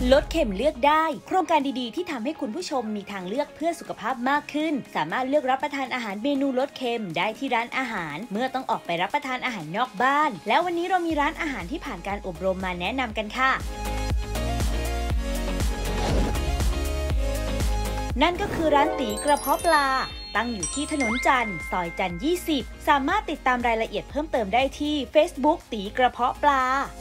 ลดเค็มเลือกได้โครงการดีๆที่ทำให้คุณผู้ชมมีทางเลือกเพื่อสุขภาพมากขึ้นสามารถเลือกรับประทานอาหารเมนูลดเค็มได้ที่ร้านอาหารเมื่อต้องออกไปรับประทานอาหารนอกบ้านแล้ววันนี้เรามีร้านอาหารที่ผ่านการอบรมมาแนะนำกันค่ะนั่นก็คือร้านตีกระเพาะปลาตั้งอยู่ที่ถนนจันทร์ซอยจันทร์20สามารถติดตามรายละเอียดเพิ่มเติมได้ที่ Facebook ตีกระเพาะปลา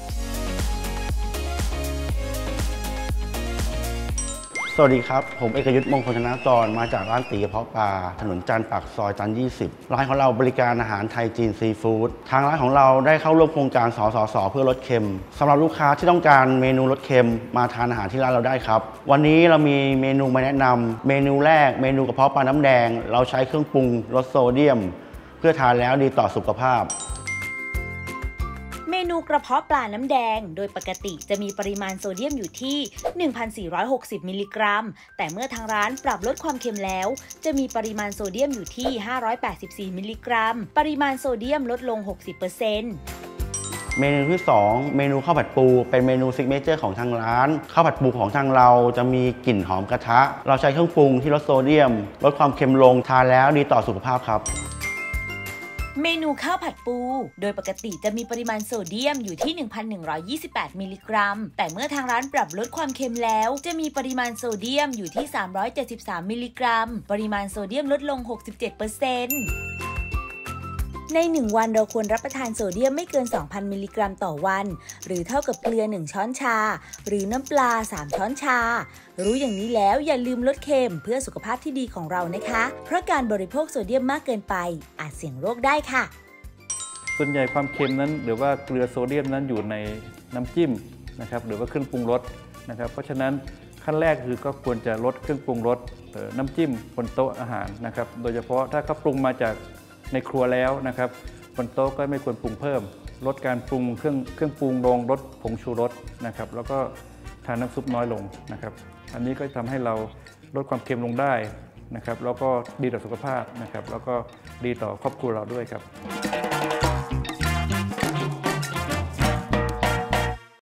สวัสดีครับผมเอกยุทธมงคลธนากรมาจากร้านตีกระเพาะปลาถนนจันทร์ปากซอยจันทร์20ร้านของเราบริการอาหารไทยจีนซีฟู้ดทางร้านของเราได้เข้าร่วมโครงการสสสเพื่อลดเค็มสำหรับลูกค้าที่ต้องการเมนูลดเค็มมาทานอาหารที่ร้านเราได้ครับวันนี้เรามีเมนูมาแนะนำเมนูแรกเมนูกระเพาะปลาน้ำแดงเราใช้เครื่องปรุงลดโซเดียมเพื่อทานแล้วดีต่อสุขภาพเมนูกระเพาะปลาน้ำแดงโดยปกติจะมีปริมาณโซเดียมอยู่ที่ 1,460 มิลลิกรัมแต่เมื่อทางร้านปรับลดความเค็มแล้วจะมีปริมาณโซเดียมอยู่ที่ 584 มิลลิกรัมปริมาณโซเดียมลดลง 60% เมนูที่2เมนูข้าวผัดปูเป็นเมนูซิกเนเจอร์ของทางร้านข้าวผัดปูของทางเราจะมีกลิ่นหอมกระทะเราใช้เครื่องปรุงที่ลดโซเดียมลดความเค็มลงทานแล้วดีต่อสุขภาพครับเมนูข้าวผัดปูโดยปกติจะมีปริมาณโซเดียมอยู่ที่ 1,128 มิลลิกรัมแต่เมื่อทางร้านปรับลดความเค็มแล้วจะมีปริมาณโซเดียมอยู่ที่ 373 มิลลิกรัมปริมาณโซเดียมลดลง 67%ใน1วันเราควรรับประทานโซเดียมไม่เกิน 2,000 มิลลิกรัมต่อวันหรือเท่ากับเกลือ1ช้อนชาหรือน้ำปลา3ช้อนชารู้อย่างนี้แล้วอย่าลืมลดเค็มเพื่อสุขภาพที่ดีของเรานะคะเพราะการบริโภคโซเดียมมากเกินไปอาจเสี่ยงโรคได้ค่ะส่วนใหญ่ความเค็มนั้นหรือว่าเกลือโซเดียมนั้นอยู่ในน้ำจิ้มนะครับหรือว่าเครื่องปรุงรสนะครับเพราะฉะนั้นขั้นแรกคือก็ควรจะลดเครื่องปรุงรสน้ำจิ้มบนโต๊ะอาหารนะครับโดยเฉพาะถ้าเขาปรุงมาจากในครัวแล้วนะครับบนโต๊ะก็ไม่ควรปรุงเพิ่มลดการปรุงเครื่องปรุงลงลดผงชูรสนะครับแล้วก็ทานน้ำซุปน้อยลงนะครับอันนี้ก็ทำให้เราลดความเค็มลงได้นะครับแล้วก็ดีต่อสุขภาพนะครับแล้วก็ดีต่อครอบครัวเราด้วยครับ